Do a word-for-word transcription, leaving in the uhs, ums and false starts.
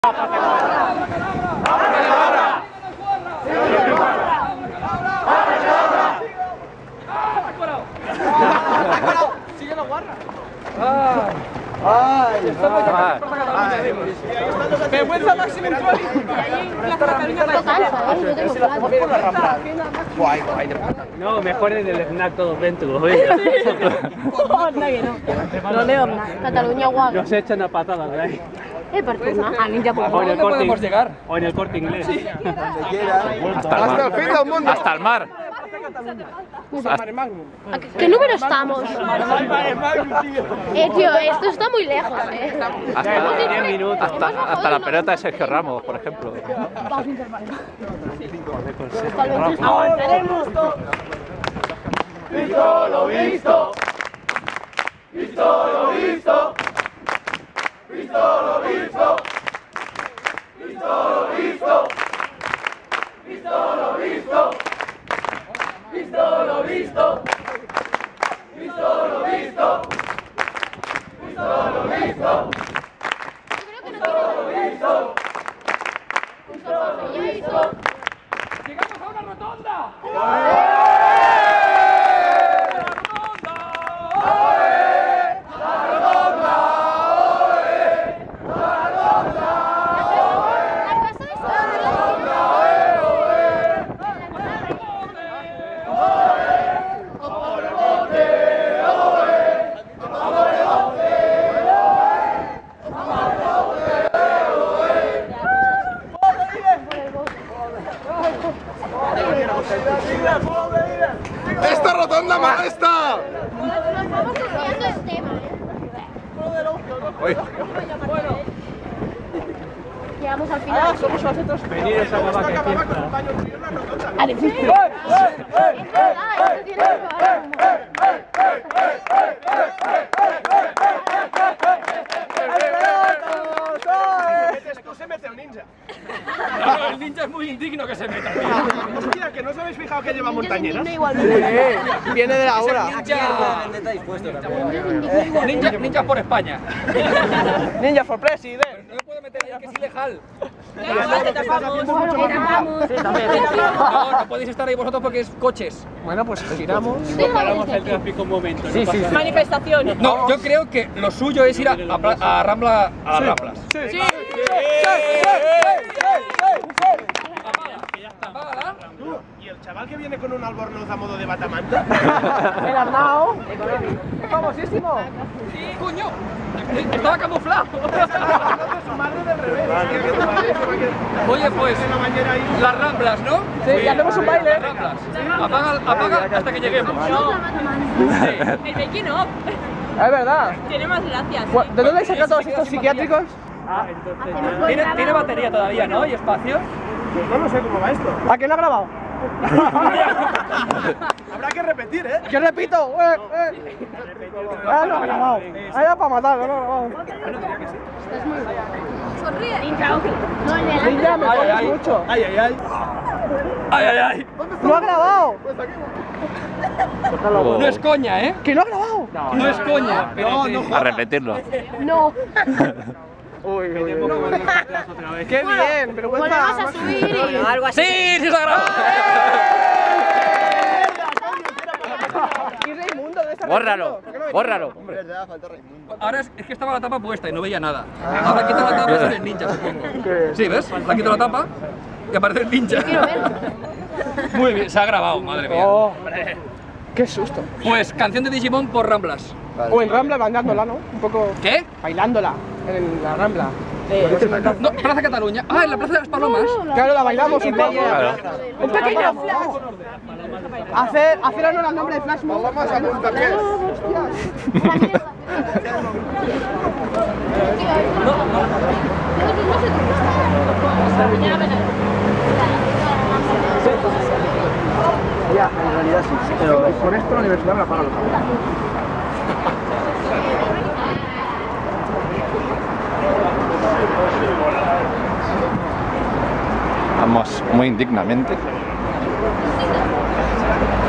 Sigue la guarra. Ay, vergüenza máxima en Trolley. guay, guay de puta. No, mejor en el snack todos dentro. No, que no. No leo nada. Cataluña guapa. Nos echan a patadas de ahí. Eh, per tornar a Ninja por O en el ¿Dónde podemos corte, llegar? o en el Corte Inglés. Donde quiera. Hasta el fin del mundo. Hasta el mar. ¿A qué, qué número estamos? Eh, tío, esto está muy lejos, eh. Hasta, minutos. hasta, hasta la pelota de Sergio Ramos, por ejemplo. Avanzaremos. Visto lo visto. Visto lo visto. Visto lo visto. Visto lo visto. Visto lo visto. Visto lo visto. Visto lo visto. Visto lo visto. Visto lo visto. Visto lo visto. ¡Llegamos a una rotonda! ¡Esta rotonda molesta! Vamos cambiando el tema, eh. Llegamos al final. Somos nosotros. Veniros a la vaca de fiesta. Vale, sí. Es verdad, esto tiene que parar. Después se mete el ninja. El ninja es muy indigno que se meta. Hostia, que no os habéis fijado que lleva montañeras. Viene de la hora. Ninja, ninja por España. Ninja for president. No le puedo meter ahí, que es ilegal. No, no podéis estar ahí vosotros porque es coches. Bueno, pues giramos. Paramos el tráfico un momento. Sí, sí, sí. Manifestación. No, yo creo que lo suyo es ir a, a, Pla- a Rambla, a las Ramblas. Sí. Apágala. ¿Y el chaval que viene con un albornoz a modo de batamanta? El Arnau. Famosísimo. ¡Coño! Estaba camuflado. Su madre del revés. Oye, pues, En la bañera ahí. las Ramblas, ¿no? Sí, y hacemos un baile. Las Ramblas. Apaga, apaga hasta que lleguemos. El making of. Es verdad. Tiene más gracias. ¿De dónde hay sacado todos estos psiquiátricos? ¿Tiene, tiene batería todavía, ¿no? ¿Y espacio? No lo sé cómo va esto. ¿A quién lo ha grabado? Habrá que repetir, ¿eh? Yo repito. Eh, eh. Ah, lo ha grabado. Ah, era para matarlo, no lo ha grabado. Sonríe. Ninja, no, el de Ninja, me Ay, jodes ay. mucho. Ay, ay, ay. ¡Ay, ay, ay! ¡Lo ha grabado! No es coña, ¿eh? ¿Que lo ha grabado? No es coña. No, no A repetirlo. No. Uy, uy, uy. ¡Qué bien! Pero Volvemos a subir y algo así. ¡Sí! ¡Sí se ha grabado! ¿Y Raimundo? ¿Dónde está Bórralo, Raimundo? ¿Por qué no me bórralo. Ahora es, es que estaba la tapa puesta y no veía nada. Ahora quita la tapa y sale el ninja, supongo. Sí, ¿ves? La quito la tapa y aparece el ninja. Quiero ver. Muy bien, se ha grabado, madre mía. Oh, ¡qué susto! Pues canción de Digimon por Ramblas. O en Rambla bailándola, ¿no? Un poco ¿Qué? bailándola en la Rambla. No, Plaza Cataluña. Ah, en la Plaza de las Palomas. Claro, la bailamos un poco. Claro. Un pequeño flash. Hacer, hacer honor al nombre de Flash Mob. Vamos a puntapiés. Ya, en realidad sí. Pero con esto la universidad me la paga los abogados. Vamos muy indignamente.